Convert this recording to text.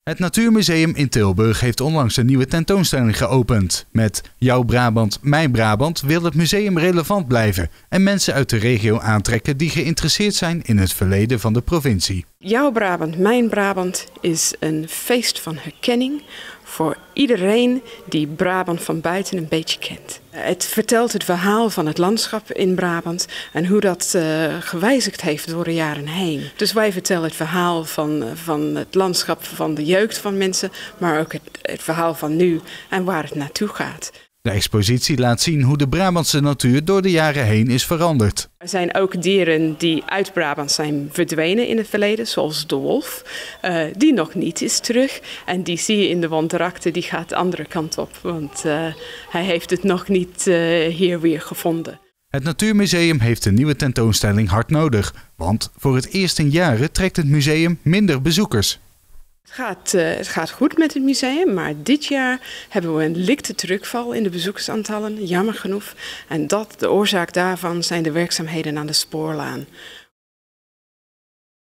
Het Natuurmuseum in Tilburg heeft onlangs een nieuwe tentoonstelling geopend. Met Jouw Brabant, Mijn Brabant wil het museum relevant blijven en mensen uit de regio aantrekken die geïnteresseerd zijn in het verleden van de provincie. Jouw Brabant, Mijn Brabant is een feest van herkenning voor iedereen die Brabant van buiten een beetje kent. Het vertelt het verhaal van het landschap in Brabant en hoe dat gewijzigd heeft door de jaren heen. Dus wij vertellen het verhaal van het landschap van de jeugd van mensen, maar ook het verhaal van nu en waar het naartoe gaat. De expositie laat zien hoe de Brabantse natuur door de jaren heen is veranderd. Er zijn ook dieren die uit Brabant zijn verdwenen in het verleden, zoals de wolf. Die nog niet is terug. En die zie je in de wandrakte, die gaat de andere kant op. Want hij heeft het nog niet hier weer gevonden. Het Natuurmuseum heeft een nieuwe tentoonstelling hard nodig. Want voor het eerst in jaren trekt het museum minder bezoekers. Het gaat goed met het museum, maar dit jaar hebben we een lichte terugval in de bezoekersaantallen, jammer genoeg. En de oorzaak daarvan zijn de werkzaamheden aan de spoorlaan.